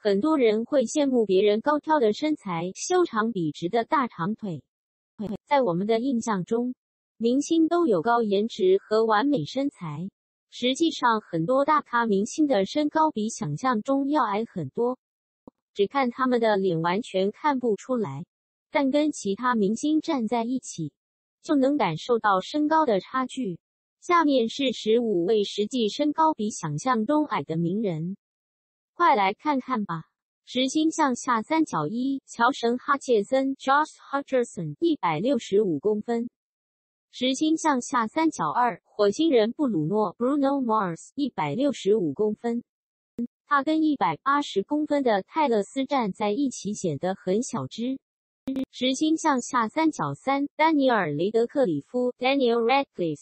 很多人会羡慕别人高挑的身材、修长笔直的大长腿。在我们的印象中，明星都有高颜值和完美身材。实际上，很多大咖明星的身高比想象中要矮很多，只看他们的脸完全看不出来，但跟其他明星站在一起，就能感受到身高的差距。下面是15位实际身高比想象中矮的名人，快来看看吧。实心向下三角1，乔什哈切森 Josh Hutcherson 165公分。实心向下三角2，火星人布鲁诺 Bruno Mars 165公分。他跟180公分的泰勒斯站在一起显得很小只。实心向下三角3，丹尼尔雷德克里夫 Daniel Radcliffe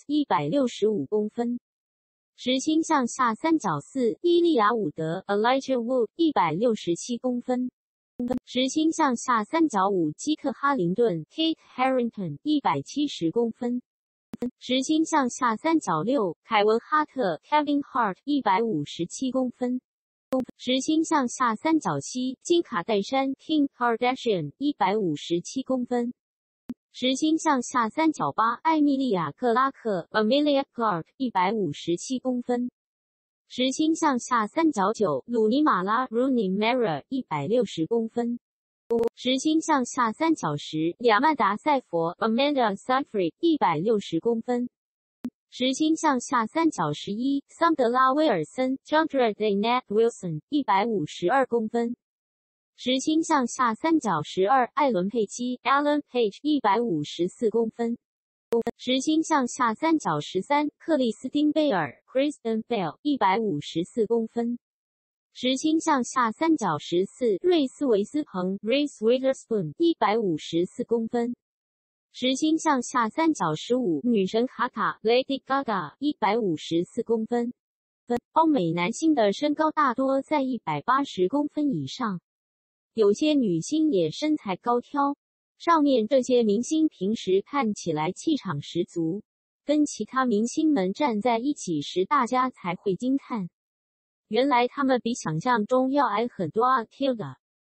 165公分。实心向下三角4，伊利亚伍德 Elijah Wood 167公分。实心向下三角5，基特哈灵顿 Kate Harington 170公分。实心向下三角6，凯文哈特 Kevin Hart 157公分。实心向下三角7，金卡戴珊 Kim Kardashian 157公分。实心向下三角8，艾米莉亚克拉克 Amelia Clark 157公分。实心向下三角9，鲁尼马拉 Rooney Mara 160公分。实心向下三角10，亚曼达塞佛 Amanda Seyfried 160公分。实心向下三角11，桑德拉威尔森 Chandra Daynette Wilson 152公分。实心向下三角12，艾伦佩奇 Alan Page 154公分。实心向下三角13，克里斯汀贝尔 Kristen Bell 154公分。实心向下三角14，瑞斯维斯彭 Reese Witherspoon 154公分。实心向下三角15，女神卡卡 Lady Gaga 154公分。欧美男星的身高大多在180公分以上，有些女星也身材高挑。上面这些明星平时看起来气场十足，跟其他明星们站在一起时，大家才会惊叹，原来他们比想象中要矮很多啊！Tilda